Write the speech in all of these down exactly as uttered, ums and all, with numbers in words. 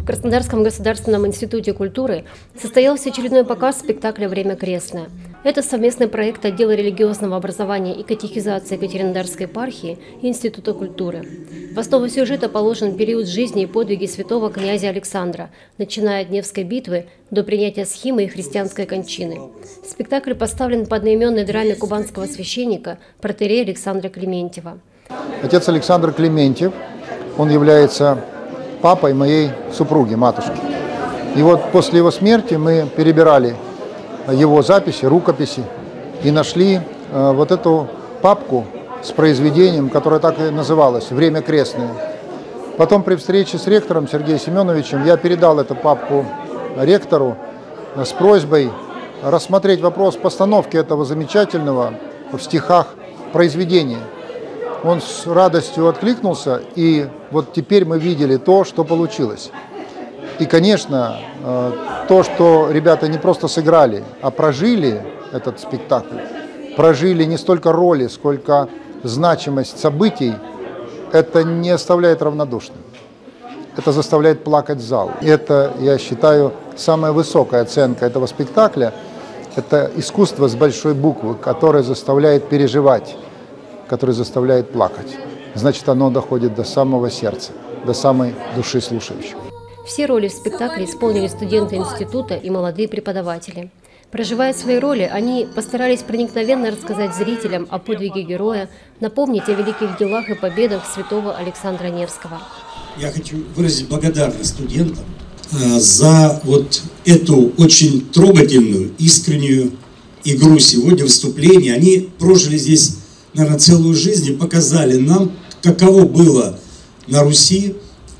Краснодарском государственном институте культуры состоялся очередной показ спектакля «Время крестное». Это совместный проект отдела религиозного образования и катехизации Екатеринодарской епархии и Института культуры. В основу сюжета положен период жизни и подвиги святого князя Александра, начиная от Невской битвы до принятия схимы и христианской кончины. Спектакль поставлен по одноименной драме кубанского священника протоиерея Александра Клементьева. Отец Александр Клементьев, он является папой моей супруги, матушки. И вот после его смерти мы перебирали его записи, рукописи и нашли э, вот эту папку с произведением, которое так и называлось «Время крестное». Потом при встрече с ректором Сергеем Семеновичем я передал эту папку ректору с просьбой рассмотреть вопрос постановки этого замечательного в стихах произведения. Он с радостью откликнулся, и вот теперь мы видели то, что получилось. И, конечно, то, что ребята не просто сыграли, а прожили этот спектакль, прожили не столько роли, сколько значимость событий, это не оставляет равнодушным. Это заставляет плакать зал. И это, я считаю, самая высокая оценка этого спектакля. Это искусство с большой буквы, которое заставляет переживать, который заставляет плакать. Значит, оно доходит до самого сердца, до самой души слушающих. Все роли в спектакле исполнили студенты института и молодые преподаватели. Проживая свои роли, они постарались проникновенно рассказать зрителям о подвиге героя, напомнить о великих делах и победах святого Александра Невского. Я хочу выразить благодарность студентам за вот эту очень трогательную, искреннюю игру сегодня, выступление. Они прожили здесь, наверное, целую жизнь и показали нам, каково было на Руси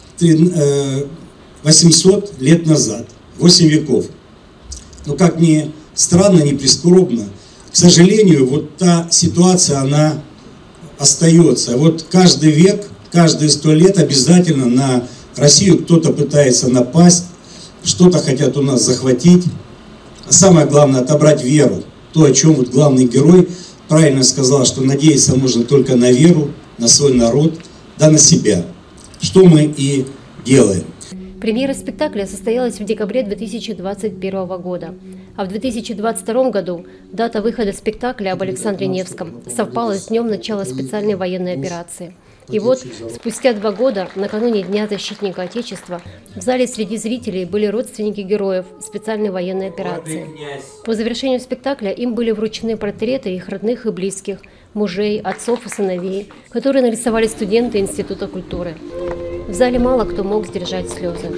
восемьсот лет назад, восемь веков. Но как ни странно, ни прискорбно, к сожалению, вот та ситуация, она остается. Вот каждый век, каждые сто лет обязательно на Россию кто-то пытается напасть, что-то хотят у нас захватить. А самое главное, отобрать веру. То, о чем вот главный герой правильно сказал, что надеяться можно только на веру, на свой народ, да на себя. Что мы и делаем. Премьера спектакля состоялась в декабре две тысячи двадцать первого года, а в две тысячи двадцать втором году дата выхода спектакля об Александре Невском совпала с днем начала специальной военной операции. И вот, спустя два года, накануне Дня защитника Отечества, в зале среди зрителей были родственники героев специальной военной операции. По завершению спектакля им были вручены портреты их родных и близких, мужей, отцов и сыновей, которые нарисовали студенты Института культуры. В зале мало кто мог сдержать слезы.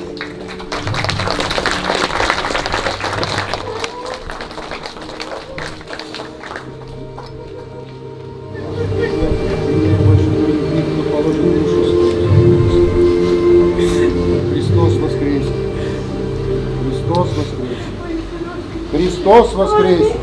Христос воскресе! Христос воскресе! Христос воскресе!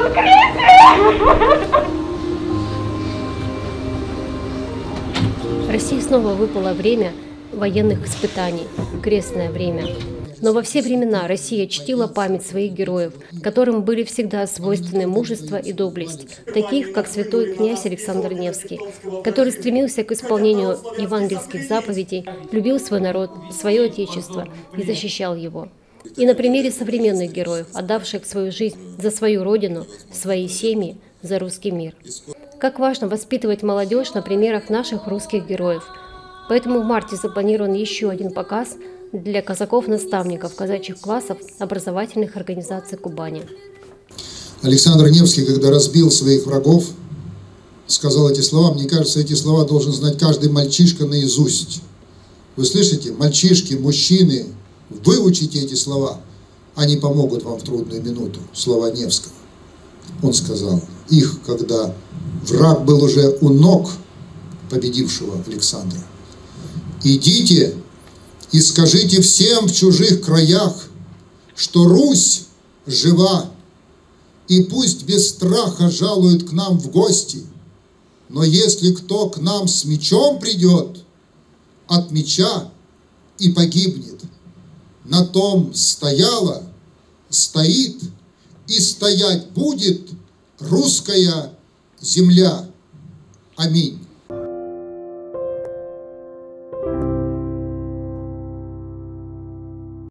России снова выпало время военных испытаний, крестное время. Но во все времена Россия чтила память своих героев, которым были всегда свойственны мужество и доблесть, таких как святой князь Александр Невский, который стремился к исполнению евангельских заповедей, любил свой народ, свое отечество и защищал его. И на примере современных героев, отдавших свою жизнь за свою родину, свои семьи, за русский мир. Как важно воспитывать молодежь на примерах наших русских героев. Поэтому в марте запланирован еще один показ для казаков-наставников казачьих классов образовательных организаций Кубани. Александр Невский, когда разбил своих врагов, сказал эти слова. Мне кажется, эти слова должен знать каждый мальчишка наизусть. Вы слышите? Мальчишки, мужчины, выучите эти слова. Они помогут вам в трудную минуту. Слова Невского. Он сказал их, когда враг был уже у ног победившего Александра. Идите и скажите всем в чужих краях, что Русь жива, и пусть без страха жалуют к нам в гости, но если кто к нам с мечом придет, от меча и погибнет. На том стояла, стоит и стоять будет русская земля. Аминь.